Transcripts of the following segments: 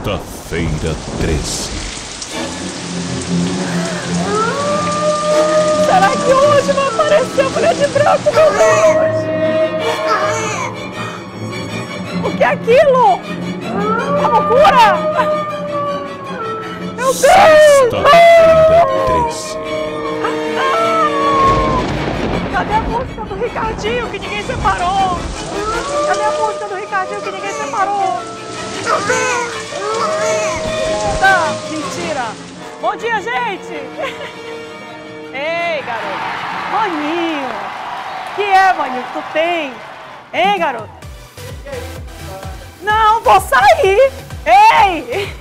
Sexta-feira 13. Será que hoje vai aparecer a mulher de branco, meu Deus? O que é aquilo? A loucura! Meu Deus! Sexta-feira 13. Cadê a música do Ricardinho que ninguém separou? Cadê a música do Ricardinho que ninguém separou? Tá, mentira! Bom dia, gente! Ei, garoto! Maninho! Que é, maninho, que tu tem? Hein, garoto? Não, vou sair! Ei!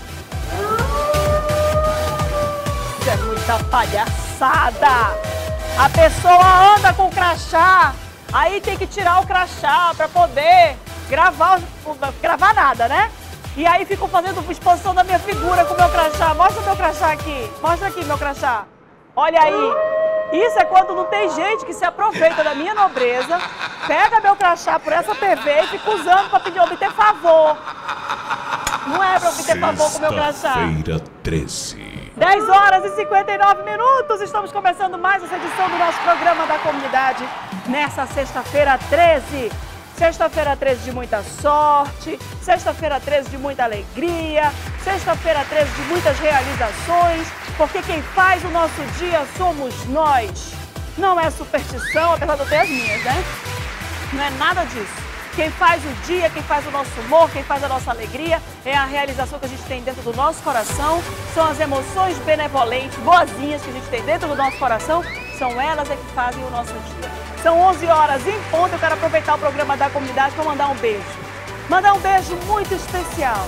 Isso é muita palhaçada! A pessoa anda com crachá, aí tem que tirar o crachá para poder gravar nada, né? E aí ficam fazendo exposição da minha figura com o meu crachá. Mostra o meu crachá aqui. Mostra aqui meu crachá. Olha aí. Isso é quando não tem gente que se aproveita da minha nobreza, pega meu crachá por essa TV e fica usando para obter favor. Não é para obter favor com o meu crachá. Sexta-feira 13. 10 horas e 59 minutos. Estamos começando mais essa edição do nosso programa da comunidade nessa sexta-feira 13. Sexta-feira 13 de muita sorte, sexta-feira 13 de muita alegria, sexta-feira 13 de muitas realizações, porque quem faz o nosso dia somos nós. Não é superstição, apesar de eu ter as minhas, né? Não é nada disso. Quem faz o dia, quem faz o nosso humor, quem faz a nossa alegria, é a realização que a gente tem dentro do nosso coração, são as emoções benevolentes, boazinhas que a gente tem dentro do nosso coração, são elas que fazem o nosso dia. São 11 horas em ponto, eu quero aproveitar o programa da comunidade para mandar um beijo. Mandar um beijo muito especial.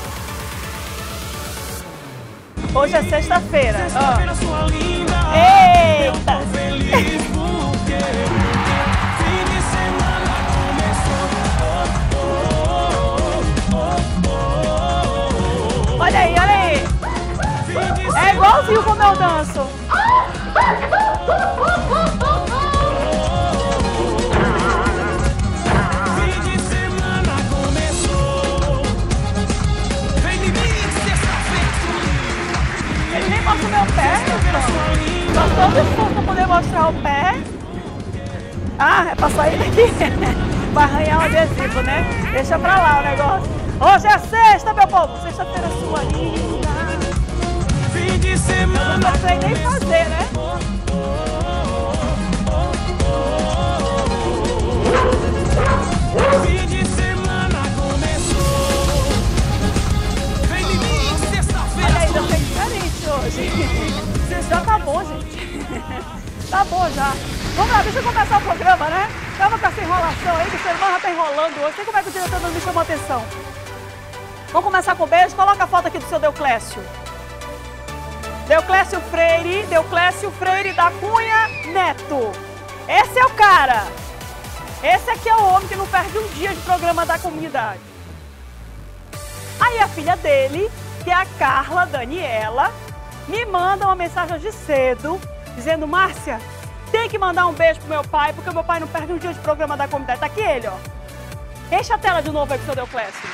Hoje é sexta-feira. Sexta-feira, sua linda. Eita! Eu tô feliz porque fim de semana começou. Olha aí, olha aí. É igualzinho como eu danço. Fim de semana começou. Vem de mim, sexta-feira. Ele nem mostra o meu pé. Só todo esforço pra poder mostrar o pé. Ah, é pra sair daqui. Vai arranhar o adesivo, né? Deixa pra lá o negócio. Hoje é sexta, meu povo. Sexta-feira sua linda. Fim de semana Não sei nem fazer, né? Fim de semana começou. Vem de mim, sexta-feira. Olha aí, já foi diferente hoje. Já tá bom, gente. Tá bom já. Vamos lá, deixa eu começar o programa, né? Tava com essa enrolação aí, que o ser humano já tá enrolando hoje. Sei como é que o diretor não me chamou a atenção. Vamos começar com o beijo. Coloca a foto aqui do seu Deuclécio. Deuclécio Freire da Cunha Neto. Esse é o cara. Esse aqui é o homem que não perde um dia de programa da comunidade. Aí a filha dele, que é a Carla Daniela, me manda uma mensagem hoje cedo, dizendo: Márcia, tem que mandar um beijo pro meu pai, porque o meu pai não perde um dia de programa da comunidade. Tá aqui ele, ó. Enche a tela de novo aí pro seu Deuclécio.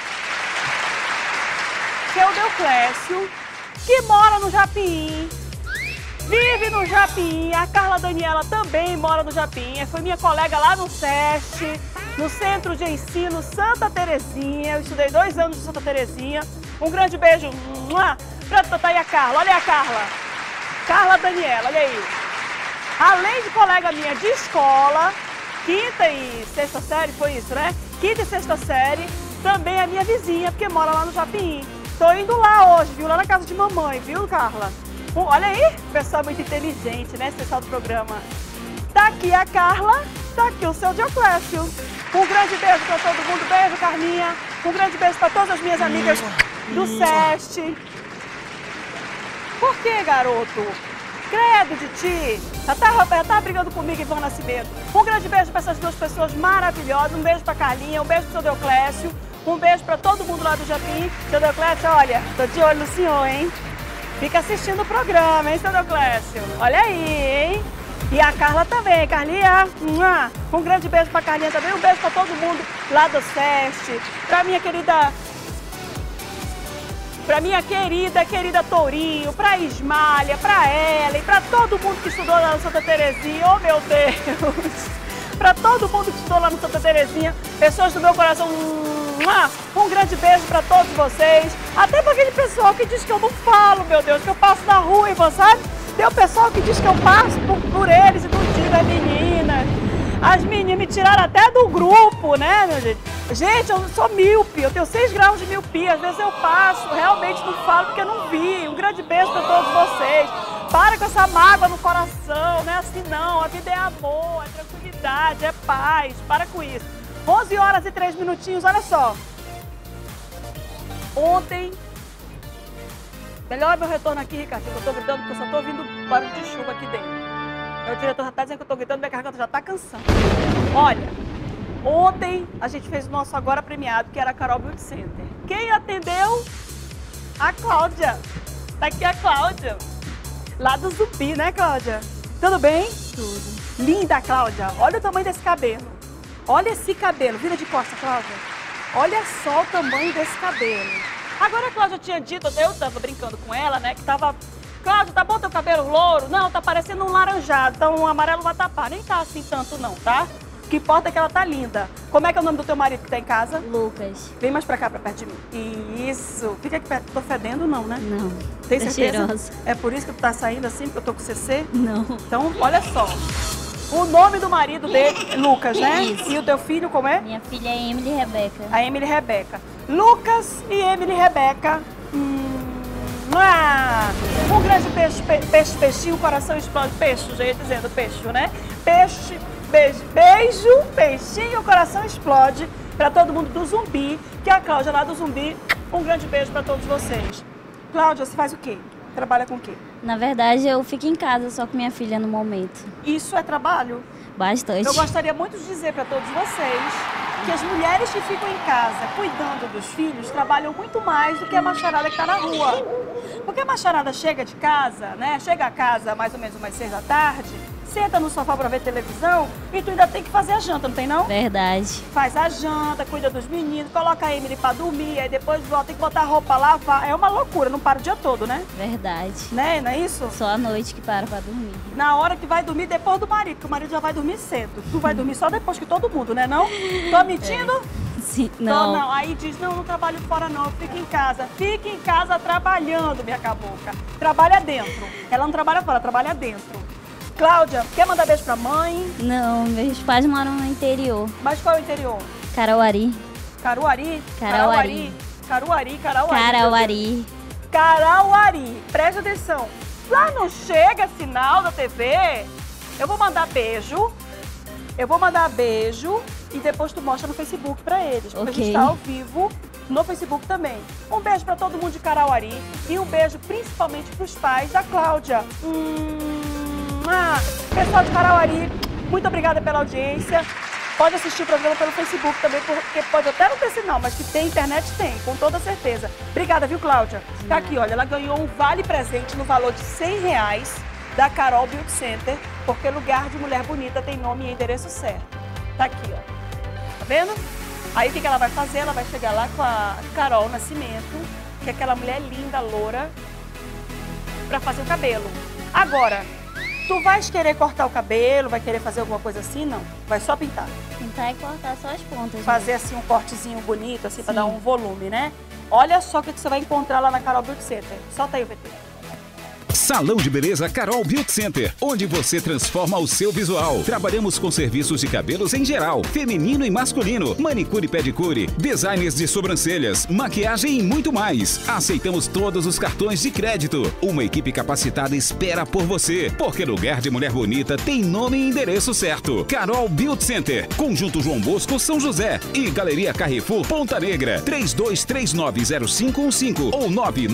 Seu Deuclécio, que mora no Japim, vive no Japim. A Carla Daniela também mora no Japim. Foi minha colega lá no SESC, no Centro de Ensino Santa Terezinha. Eu estudei 2 anos de Santa Terezinha. Um grande beijo pra Tatá e a Carla. Olha aí a Carla. Carla Daniela, olha aí. Além de colega minha de escola, 5ª e 6ª série, foi isso, né? 5ª e 6ª série, também é minha vizinha, porque mora lá no Japim. Tô indo lá hoje, viu? Lá na casa de mamãe, viu, Carla? Olha aí, pessoal muito inteligente, né? Esse pessoal do programa. Tá aqui a Carla, tá aqui o seu Deuclécio. Um grande beijo pra todo mundo. Beijo, Carminha. Um grande beijo pra todas as minhas amigas do SESC. Por que, garoto? Credo de ti. Já tá brigando comigo, Ivan Nascimento. Um grande beijo pra essas 2 pessoas maravilhosas. Um beijo pra Carlinha, um beijo pro seu Deuclécio. Um beijo pra todo mundo lá do Japim. Seu Deuclécio, olha, tô de olho no senhor, hein? Fica assistindo o programa, hein, seu Deuclécio? Olha aí, hein? E a Carla também, Carlinha. Um grande beijo pra Carlinha também. Um beijo pra todo mundo lá do SESC. Pra minha querida pra minha querida Tourinho, pra Ismália, pra Ellen, pra todo mundo que estudou lá no Santa Terezinha, oh meu Deus! Pra todo mundo que estudou lá no Santa Terezinha, pessoas do meu coração, um grande beijo pra todos vocês. Até pra aquele pessoal que diz que eu não falo, meu Deus, que eu passo na rua, e sabe? Tem o pessoal que diz que eu passo por eles e não digo, meninas. As meninas me tiraram até do grupo, né, meu gente? Gente, eu sou míope, eu tenho 6 graus de miopia. Às vezes eu passo, realmente não falo porque eu não vi. Um grande beijo pra todos vocês. Para com essa mágoa no coração, não é assim não. A vida é amor, é tranquilidade, é paz. Para com isso. 11 horas e 3 minutinhos, olha só. Ontem... Melhor meu retorno aqui, Ricardo, que eu tô gritando porque eu só tô ouvindo barulho de chuva aqui dentro. Meu diretor já tá dizendo que eu tô gritando, minha garganta já tá cansando. Olha, ontem a gente fez o nosso agora premiado, que era a Carol Beauty Center. Quem atendeu? A Cláudia. Tá aqui a Cláudia. Lá do Zumbi, né, Cláudia? Tudo bem? Tudo. Linda, Cláudia. Olha o tamanho desse cabelo. Olha esse cabelo. Vira de costa, Cláudia. Olha só o tamanho desse cabelo. Agora a Cláudia tinha dito, eu tava brincando com ela, né, que tava... Cláudia, tá bom teu cabelo louro? Não, tá parecendo um laranjado, então um amarelo vai tapar. Nem tá assim tanto não, tá? O que importa é que ela tá linda. Como é que é o nome do teu marido que tá em casa? Lucas. Vem mais pra cá, pra perto de mim. Isso. Fica aqui perto. Tô fedendo não, né? Não. Tem Tá certeza? cheirosa. É por isso que tu tá saindo assim, porque eu tô com CC? Não. Então, olha só. O nome do marido dele é Lucas, né? Isso. E o teu filho, como é? Minha filha é Emily Rebeca. A Emily Rebeca. Lucas e Emily Rebeca. Um grande peixe, peixinho, coração explode. Peixe, já ia dizendo peixe, né? Peixe, beijo, peixinho, coração explode. Pra todo mundo do Zumbi, que é a Cláudia lá do Zumbi. Um grande beijo pra todos vocês. Cláudia, você faz o quê? Trabalha com o quê? Na verdade, eu fico em casa só com minha filha no momento. Isso é trabalho? Bastante. Eu gostaria muito de dizer para todos vocês que as mulheres que ficam em casa cuidando dos filhos trabalham muito mais do que a macharada que está na rua. Porque a macharada chega de casa, né? Chega a casa mais ou menos umas 6 da tarde, senta no sofá para ver televisão e tu ainda tem que fazer a janta, não tem não? Verdade. Faz a janta, cuida dos meninos, coloca a Emily para dormir, aí depois volta, tem que botar a roupa, lavar. É uma loucura, não para o dia todo, né? Verdade. Né? Não é isso? Só à noite que para pra dormir. Na hora que vai dormir depois do marido, porque o marido já vai dormir cedo. Tu vai dormir só depois que todo mundo, né não? Tô mentindo? Sim, Tô, não. não. Aí diz, não trabalho fora não, fica em casa. Fica em casa trabalhando, minha cabocla. Trabalha dentro. Ela não trabalha fora, trabalha dentro. Cláudia, quer mandar beijo pra mãe? Não, meus pais moram no interior. Mas qual é o interior? Carauari. Caruari? Carauari. Carauari. Carauari. Carauari. Preste atenção. Lá não chega sinal da TV. Eu vou mandar beijo. E depois tu mostra no Facebook pra eles. Porque a gente tá ao vivo no Facebook também. Um beijo pra todo mundo de Carauari. E um beijo principalmente pros pais da Cláudia. Pessoal de Carauari, muito obrigada pela audiência. Pode assistir o programa pelo Facebook também, porque pode até não ter sinal, mas que tem internet, tem, com toda certeza. Obrigada, viu, Cláudia? Tá aqui, olha, ela ganhou um vale-presente no valor de R$100 da Carol Beauty Center, porque lugar de mulher bonita tem nome e endereço certo. Tá aqui, ó. Tá vendo? Aí o que ela vai fazer? Ela vai chegar lá com a Carol Nascimento, que é aquela mulher linda, loura, pra fazer o cabelo. Agora, tu vais querer cortar o cabelo, vai querer fazer alguma coisa assim? Não, vai só pintar. Pintar e cortar só as pontas. Fazer assim um cortezinho bonito, assim, pra dar um volume, né? Olha só o que você vai encontrar lá na Carol Beauty Center. Solta aí o VT. Salão de Beleza Carol Beauty Center, onde você transforma o seu visual. Trabalhamos com serviços de cabelos em geral, feminino e masculino, manicure e pedicure, designs de sobrancelhas, maquiagem e muito mais. Aceitamos todos os cartões de crédito. Uma equipe capacitada espera por você, porque lugar de mulher bonita tem nome e endereço certo. Carol Beauty Center, Conjunto João Bosco, São José e Galeria Carrefour, Ponta Negra, 32390515 ou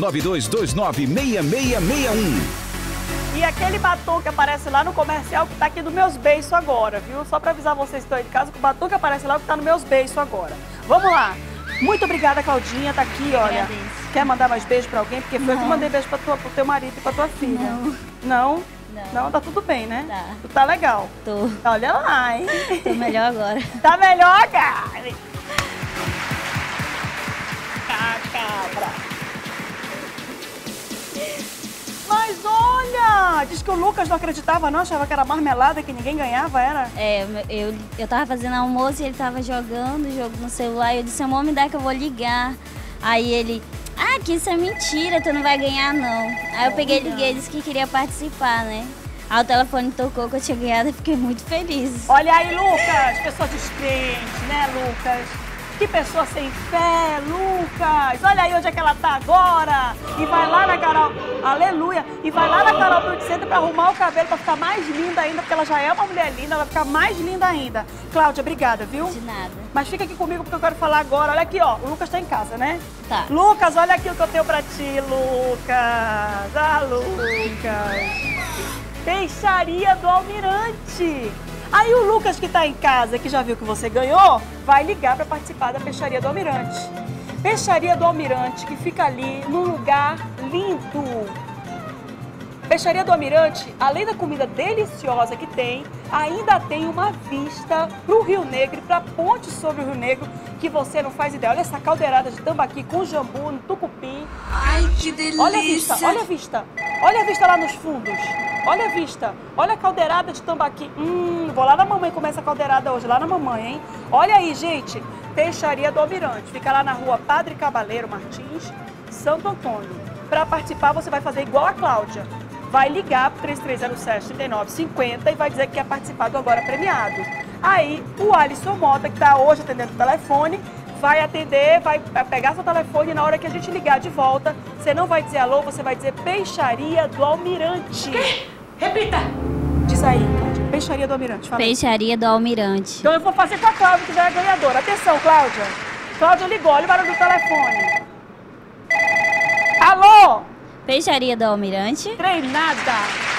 992296661. E aquele batom que aparece lá no comercial que tá aqui nos meus beiços agora, viu? Só pra avisar vocês que estão aí de casa que o batom que aparece lá que tá nos meus beiços agora. Vamos lá. Muito obrigada, Claudinha. Tá aqui, olha. Agradeço. Quer mandar mais beijo pra alguém? Porque foi eu que mandei beijo pro teu marido e pra tua filha. Não. Não? Não. Não, tá tudo bem, né? Tá. Tu tá legal. Tô. Olha lá, hein? Tô melhor agora. Tá melhor, cara? Ah, cabra. Ah, diz que o Lucas não acreditava não, achava que era marmelada, que ninguém ganhava, era? Eu tava fazendo almoço e ele tava jogando o jogo no celular. Eu disse, amor, me dá que eu vou ligar. Aí ele, que isso é mentira, tu não vai ganhar não. Aí eu peguei e liguei e disse que queria participar, né? Aí o telefone tocou que eu tinha ganhado e fiquei muito feliz. Olha aí, Lucas, pessoa descrente, né, Lucas? Que pessoa sem fé, Lucas! Olha aí onde é que ela tá agora! E vai lá na Carol, aleluia! E vai lá na Carol Beauty Center pra arrumar o cabelo, pra ficar mais linda ainda, porque ela já é uma mulher linda, ela vai ficar mais linda ainda. Cláudia, obrigada, viu? De nada. Mas fica aqui comigo porque eu quero falar agora. Olha aqui, ó, o Lucas tá em casa, né? Tá. Lucas, olha aqui o que eu tenho pra ti, Lucas! Ah, Lucas! Peixaria do Almirante! Aí o Lucas que tá em casa, que já viu que você ganhou, vai ligar para participar da Peixaria do Almirante. Peixaria do Almirante, que fica ali num lugar lindo. Peixaria do Almirante, além da comida deliciosa que tem, ainda tem uma vista pro Rio Negro e pra ponte sobre o Rio Negro, que você não faz ideia. Olha essa caldeirada de tambaqui com jambu, no tucupim. Ai, que delícia! Olha a vista, olha a vista. Olha a vista lá nos fundos. Olha a vista. Olha a caldeirada de tambaqui. Vou lá na mamãe comer essa caldeirada hoje, lá na mamãe, hein? Olha aí, gente. Peixaria do Almirante. Fica lá na rua Padre Cabaleiro Martins, Santo Antônio. Para participar, você vai fazer igual a Cláudia. Vai ligar para 3307-3950 e vai dizer que quer participar do Agora Premiado. Aí, o Alisson Mota, que está hoje atendendo o telefone, vai atender, vai pegar seu telefone e na hora que a gente ligar de volta, você não vai dizer alô, você vai dizer Peixaria do Almirante. Quê? Repita! Diz aí, Cláudia. Peixaria do Almirante. Fala aí. Peixaria do Almirante. Então eu vou fazer com a Cláudia, que já é ganhadora. Atenção, Cláudia. Cláudia ligou, olha o barulho do telefone. Alô? Peixaria do Almirante. Treinada.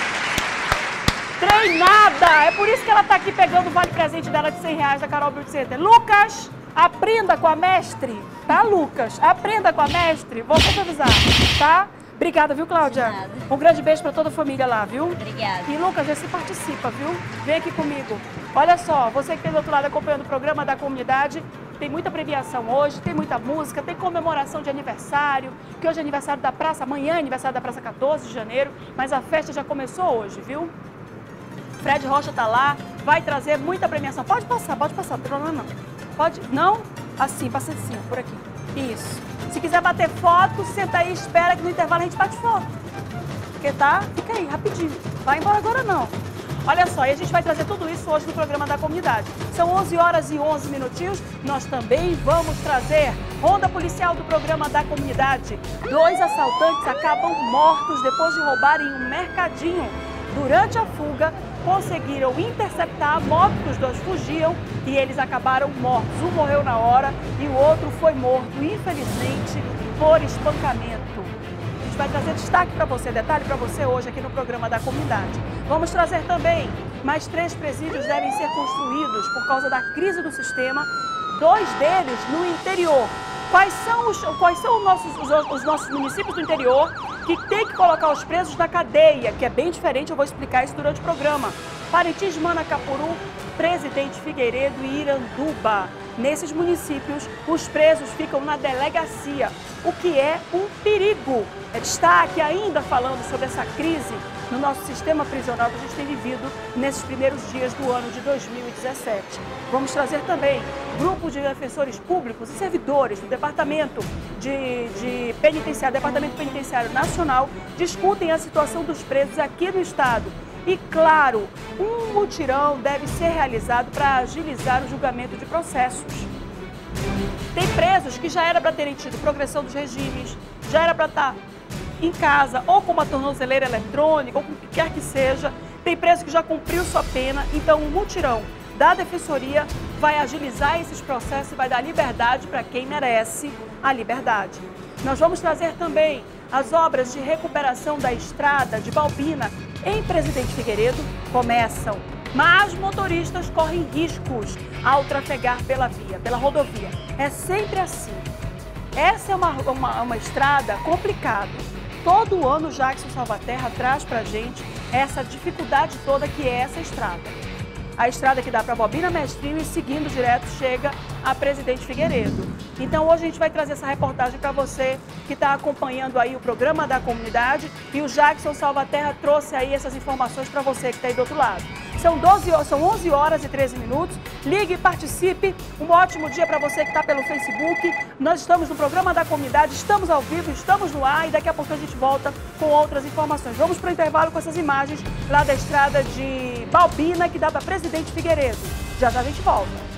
Treinada. É por isso que ela tá aqui pegando o vale presente dela de R$100 da Carol Beauty Center. Lucas, aprenda com a mestre, tá, Lucas? Aprenda com a mestre. Vou supervisar, tá? Obrigada, viu, Cláudia? De nada. Um grande beijo pra toda a família lá, viu? Obrigada. E, Lucas, você participa, viu? Vem aqui comigo. Olha só, você que está do outro lado acompanhando o programa da comunidade, tem muita premiação hoje, tem muita música, tem comemoração de aniversário, que hoje é aniversário da praça, amanhã é aniversário da praça 14 de janeiro, mas a festa já começou hoje, viu? Fred Rocha tá lá, vai trazer muita premiação. Pode passar, não tem problema não. Pode? Não? Assim, passa assim, ó, por aqui. Isso. Se quiser bater foto, senta aí, espera que no intervalo a gente bate foto. Porque tá? Fica aí, rapidinho. Vai embora agora não. Olha só, e a gente vai trazer tudo isso hoje no programa da comunidade. São 11 horas e 11 minutinhos. Nós também vamos trazer ronda policial do programa da comunidade. 2 assaltantes acabam mortos depois de roubarem um mercadinho. Durante a fuga, conseguiram interceptar a moto que os dois fugiam e eles acabaram mortos. Um morreu na hora e o outro foi morto, infelizmente, por espancamento. A gente vai trazer destaque para você, detalhe para você hoje aqui no programa da comunidade. Vamos trazer também, mais 3 presídios devem ser construídos por causa da crise do sistema, 2 deles no interior. Quais são os nossos municípios do interior que tem que colocar os presos na cadeia, que é bem diferente, eu vou explicar isso durante o programa. Parintins, Manacapuru, Presidente Figueiredo e Iranduba. Nesses municípios, os presos ficam na delegacia, o que é um perigo. É destaque ainda falando sobre essa crise no nosso sistema prisional que a gente tem vivido nesses primeiros dias do ano de 2017. Vamos trazer também grupos de defensores públicos e servidores do Departamento Departamento Penitenciário Nacional discutem a situação dos presos aqui no estado. E, claro, um mutirão deve ser realizado para agilizar o julgamento de processos. Tem presos que já era para terem tido progressão dos regimes, já era para estar em casa, ou com uma tornozeleira eletrônica, ou com o que quer que seja. Tem preso que já cumpriu sua pena, então o mutirão da Defensoria vai agilizar esses processos e vai dar liberdade para quem merece a liberdade. Nós vamos trazer também as obras de recuperação da estrada de Balbina em Presidente Figueiredo começam, mas motoristas correm riscos ao trafegar pela rodovia. É sempre assim. Essa é uma estrada complicada. Todo ano o Jackson Salvaterra traz pra gente essa dificuldade toda que é essa estrada. a estrada que dá para Bobina Mestrinho e seguindo direto chega a Presidente Figueiredo. Então hoje a gente vai trazer essa reportagem para você que está acompanhando aí o programa da comunidade e o Jackson Salvaterra trouxe aí essas informações para você que está aí do outro lado. São 11 horas e 13 minutos. Ligue e participe. Um ótimo dia para você que está pelo Facebook. Nós estamos no programa da comunidade, estamos ao vivo, estamos no ar e daqui a pouco a gente volta com outras informações. Vamos para o intervalo com essas imagens lá da estrada de Balbina, que dá para Presidente Figueiredo. Já já a gente volta.